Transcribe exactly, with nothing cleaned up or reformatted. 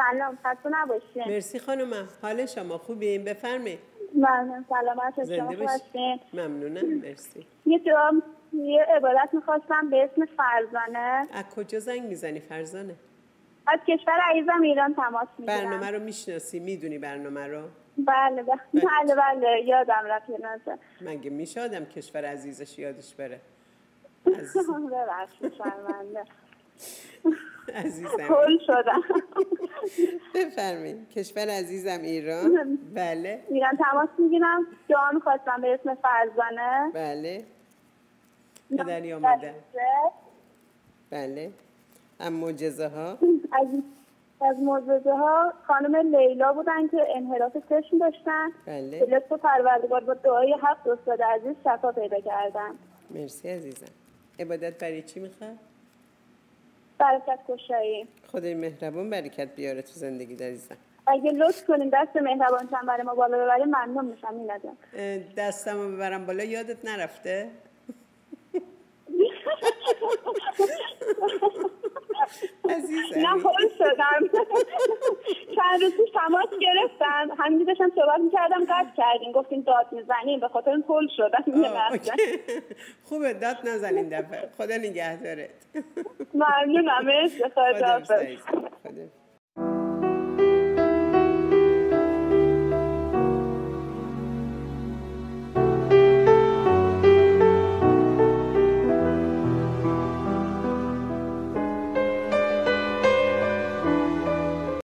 سلام، خسته نباشین. مرسی خانومم. حال شما خوبین؟ بفرمایید. ممنون. سلامت شما باشین. ممنونم. مرسی. یه دعا یه عبادت می‌خواستم به اسم فرزانه. از کجا زنگ میزنی فرزانه؟ از کشور عزیزم ایران تماس میگیرم. برنامه رو میشناسی؟ میدونی برنامه رو؟ بله بله بله بله یادم رفت یادم. مگه میشه آدم کشور عزیزش یادش بره؟ عزیزم ببخشید شرمنده. عزیزم کل شدم. بفرمایید. کشور عزیزم ایران. بله ایران تماس میگیرم. دعا می‌خواستم به اسم فرزانه. بله پدری آمده. بله هم معجزه ها از از معجزه ها خانم لیلا بودن که انحراف چشم داشتن. بله به لطف پروردگار با دعای هفت استاد عزیز شفا پیدا کردن. مرسی عزیزم. عبادت برای چی میخواد؟ برکت گشایی. خدای مهربون برکت بیاره تو زندگی عزیزم. اگه لطف کنین دست مهربانتون برای ما بالا ببرین ممنون میشم. می‌ندم دستمو ببرم بالا یادت نرفته؟ عزیزم نه هول شدم. چند روز پیش تماس گرفتم همینجور داشتم صحبت میکردم قطع کردین گفتین داد میزنین به خاطر این هول شدم. خوبه داد نزنین دفعه. خدا نگهدارت. ممنونم. خدا حافظ.